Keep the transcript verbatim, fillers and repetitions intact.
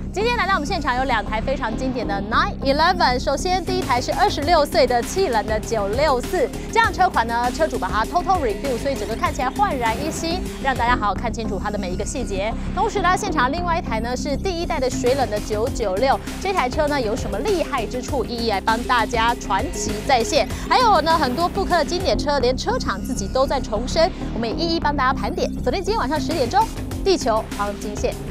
今天来到我们现场有两台非常经典的nine eleven。首先，第一台是二十六岁的气冷的九六四，这样车款呢，车主把它 total review， 所以整个看起来焕然一新，让大家好好看清楚它的每一个细节。同时来到现场，另外一台呢是第一代的水冷的九九六，这台车呢有什么厉害之处，一一来帮大家传奇再现。还有呢，很多复刻的经典车，连车厂自己都在重申，我们也一一帮大家盘点。锁定今天晚上十点钟，地球黄金线。